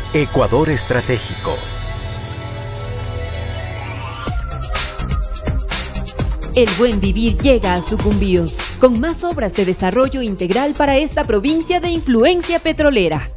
Ecuador Estratégico. El buen vivir llega a Sucumbíos, con más obras de desarrollo integral para esta provincia de influencia petrolera.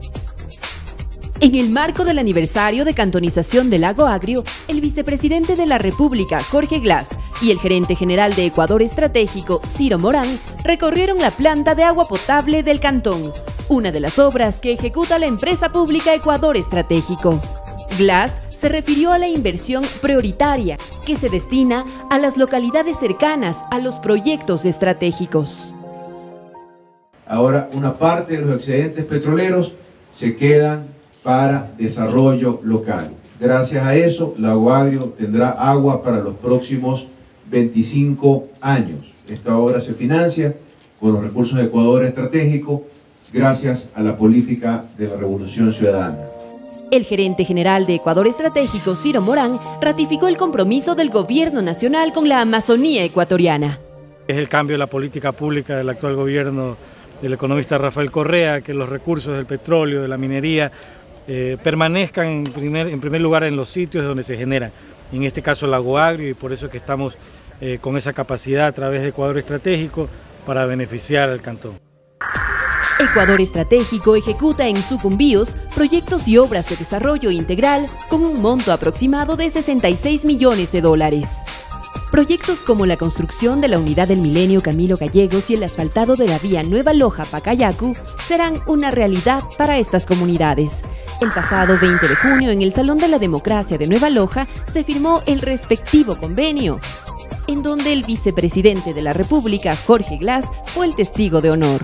En el marco del aniversario de cantonización del Lago Agrio, el vicepresidente de la República, Jorge Glass, y el gerente general de Ecuador Estratégico, Ciro Morán, recorrieron la planta de agua potable del cantón, una de las obras que ejecuta la empresa pública Ecuador Estratégico. Glass se refirió a la inversión prioritaria que se destina a las localidades cercanas a los proyectos estratégicos. Ahora, una parte de los excedentes petroleros se quedan para desarrollo local. Gracias a eso, Lago Agrio tendrá agua para los próximos 25 años. Esta obra se financia con los recursos de Ecuador Estratégico gracias a la política de la Revolución Ciudadana. El gerente general de Ecuador Estratégico, Ciro Morán, ratificó el compromiso del gobierno nacional con la Amazonía ecuatoriana. Es el cambio de la política pública del actual gobierno del economista Rafael Correa, que los recursos del petróleo, de la minería, permanezcan en primer lugar en los sitios donde se generan, en este caso el Lago Agrio, y por eso es que estamos con esa capacidad a través de Ecuador Estratégico para beneficiar al cantón. Ecuador Estratégico ejecuta en Sucumbíos proyectos y obras de desarrollo integral con un monto aproximado de 66 millones de dólares. Proyectos como la construcción de la Unidad del Milenio Camilo Gallegos y el asfaltado de la vía Nueva Loja-Pacayacu serán una realidad para estas comunidades. El pasado 20 de junio, en el Salón de la Democracia de Nueva Loja, se firmó el respectivo convenio, en donde el vicepresidente de la República, Jorge Glass, fue el testigo de honor.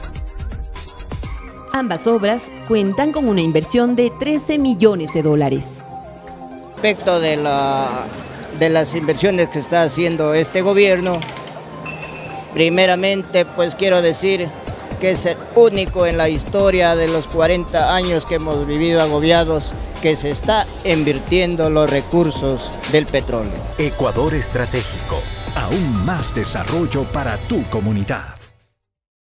Ambas obras cuentan con una inversión de 13 millones de dólares. Respecto de las inversiones que está haciendo este gobierno, primeramente pues quiero decir que es el único en la historia de los 40 años que hemos vivido agobiados que se está invirtiendo los recursos del petróleo. Ecuador Estratégico. Aún más desarrollo para tu comunidad.